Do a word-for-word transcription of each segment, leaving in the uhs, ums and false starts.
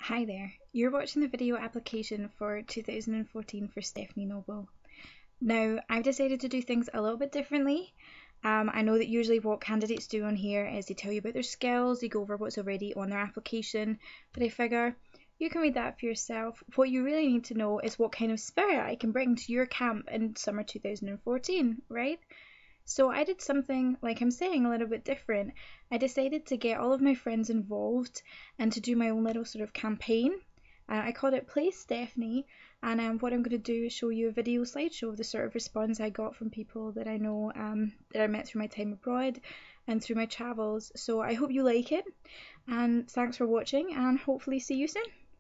Hi there, you're watching the video application for two thousand fourteen for Stephanie Noble. Now, I've decided to do things a little bit differently. Um, I know that usually what candidates do on here is they tell you about their skills, they go over what's already on their application, but I figure you can read that for yourself. What you really need to know is what kind of spirit I can bring to your camp in summer two thousand fourteen, right? So I did something, like I'm saying, a little bit different. I decided to get all of my friends involved and to do my own little sort of campaign. Uh, I called it Play Stephanie, and um, what I'm going to do is show you a video slideshow of the sort of response I got from people that I know, um, that I met through my time abroad and through my travels. So I hope you like it, and thanks for watching, and hopefully see you soon.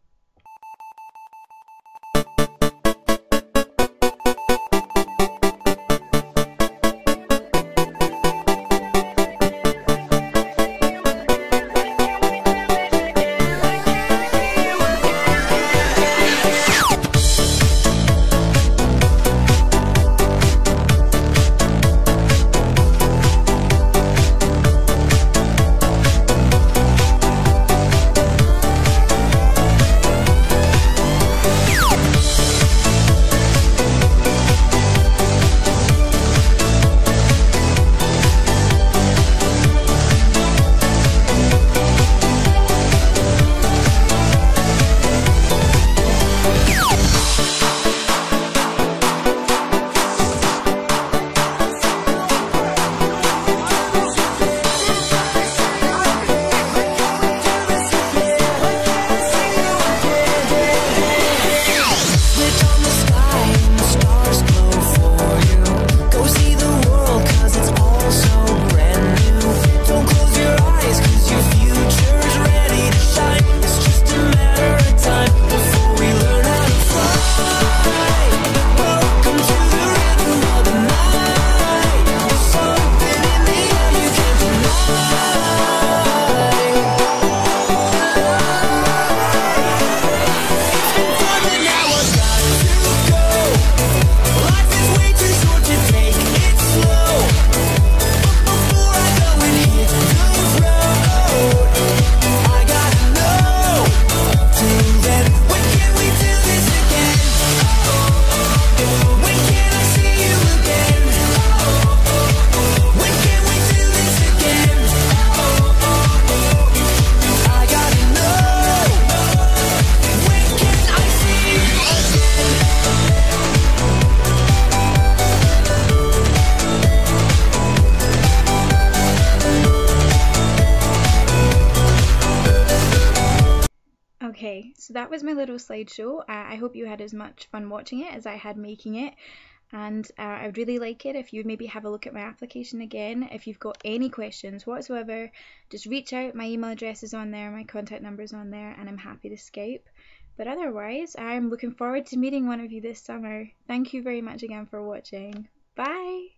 Okay, so that was my little slideshow. Uh, I hope you had as much fun watching it as I had making it, and uh, I would really like it if you'd maybe have a look at my application again. If you've got any questions whatsoever, just reach out. My email address is on there, my contact number is on there, and I'm happy to Skype. But otherwise, I'm looking forward to meeting one of you this summer. Thank you very much again for watching. Bye!